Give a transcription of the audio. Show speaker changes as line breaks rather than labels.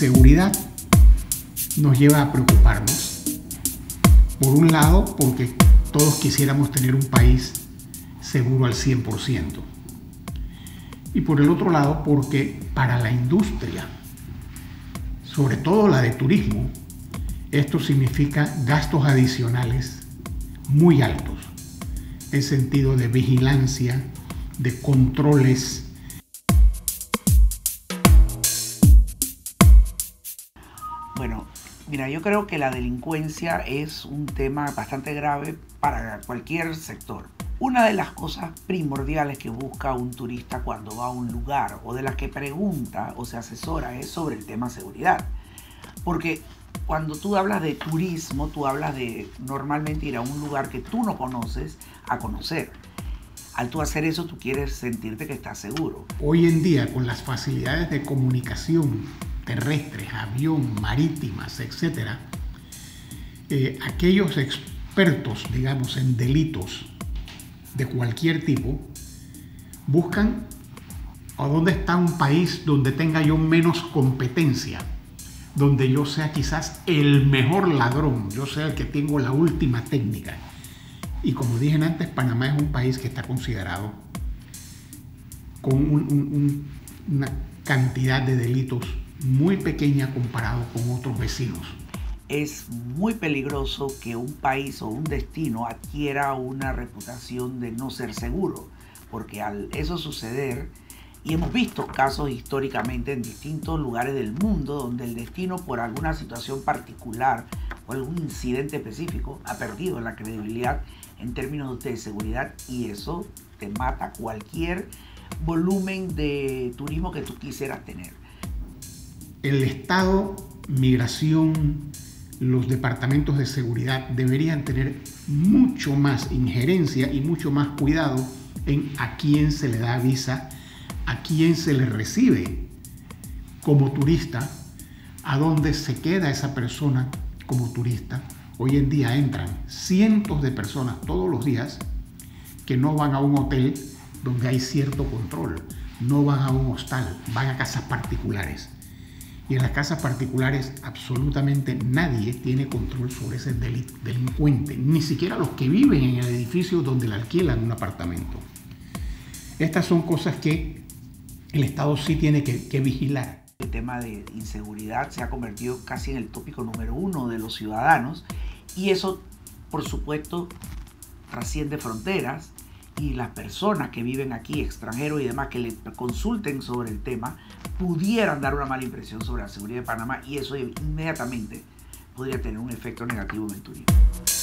inseguridad nos lleva a preocuparnos. Por un lado, porque todos quisiéramos tener un país seguro al 100%. Y por el otro lado, porque para la industria, sobre todo la de turismo, esto significa gastos adicionales muy altos, en sentido de vigilancia, de controles.
Bueno, mira, yo creo que la delincuencia es un tema bastante grave para cualquier sector. Una de las cosas primordiales que busca un turista cuando va a un lugar o de las que pregunta o se asesora es sobre el tema seguridad. Porque cuando tú hablas de turismo, tú hablas de normalmente ir a un lugar que tú no conoces a conocer. Al tú hacer eso, tú quieres sentirte que estás seguro.
Hoy en día, con las facilidades de comunicación terrestres, avión, marítimas, etc., aquellos expertos, digamos, en delitos de cualquier tipo, buscan a dónde está un país donde tenga yo menos competencia, donde yo sea quizás el mejor ladrón, yo sea el que tengo la última técnica. Y como dije antes, Panamá es un país que está considerado con una cantidad de delitos muy pequeña comparado con otros vecinos.
Es muy peligroso que un país o un destino adquiera una reputación de no ser seguro, porque al eso suceder, y hemos visto casos históricamente en distintos lugares del mundo donde el destino por alguna situación particular o algún incidente específico ha perdido la credibilidad en términos de seguridad, y eso te mata cualquier volumen de turismo que tú quisieras tener.
El Estado, migración, los departamentos de seguridad deberían tener mucho más injerencia y mucho más cuidado en a quién se le da visa, a quién se le recibe como turista, a dónde se queda esa persona como turista. Hoy en día entran cientos de personas todos los días que no van a un hotel donde hay cierto control, no van a un hostal, van a casas particulares. Y en las casas particulares absolutamente nadie tiene control sobre ese delincuente, ni siquiera los que viven en el edificio donde le alquilan un apartamento. Estas son cosas que el Estado sí tiene que vigilar.
El tema de inseguridad se ha convertido casi en el tópico número 1 de los ciudadanos, y eso, por supuesto, trasciende fronteras, y las personas que viven aquí, extranjeros y demás, que le consulten sobre el tema, pudieran dar una mala impresión sobre la seguridad de Panamá, y eso inmediatamente podría tener un efecto negativo en el turismo.